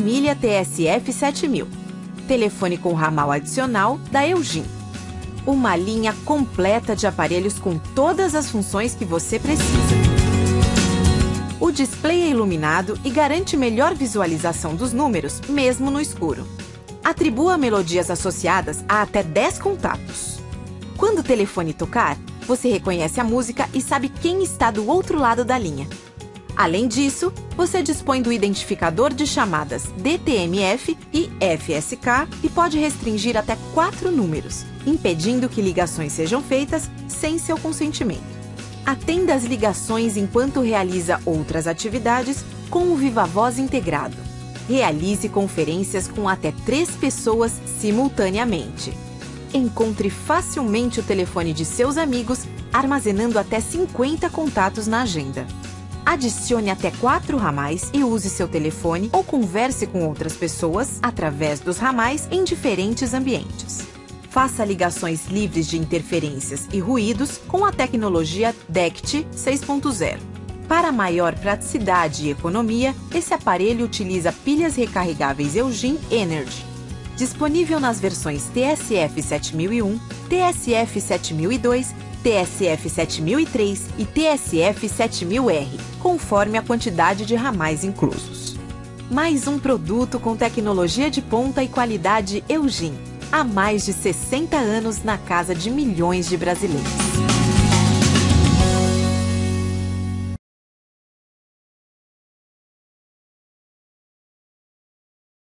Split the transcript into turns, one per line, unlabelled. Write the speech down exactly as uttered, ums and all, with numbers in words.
Família T S F sete mil. Telefone com ramal adicional da Eugin. Uma linha completa de aparelhos com todas as funções que você precisa. O display é iluminado e garante melhor visualização dos números, mesmo no escuro. Atribua melodias associadas a até dez contatos. Quando o telefone tocar, você reconhece a música e sabe quem está do outro lado da linha. Além disso, você dispõe do identificador de chamadas D T M F e F S K e pode restringir até quatro números, impedindo que ligações sejam feitas sem seu consentimento. Atenda as ligações enquanto realiza outras atividades com o Viva Voz integrado. Realize conferências com até três pessoas simultaneamente. Encontre facilmente o telefone de seus amigos, armazenando até cinquenta contatos na agenda. Adicione até quatro ramais e use seu telefone ou converse com outras pessoas através dos ramais em diferentes ambientes. Faça ligações livres de interferências e ruídos com a tecnologia D E C T seis ponto zero. Para maior praticidade e economia, esse aparelho utiliza pilhas recarregáveis Eugin Energy. Disponível nas versões T S F sete mil e um, T S F sete mil e dois, T S F sete mil e três e T S F sete mil R, conforme a quantidade de ramais inclusos. Mais um produto com tecnologia de ponta e qualidade Eugin. Há mais de sessenta anos na casa de milhões de brasileiros.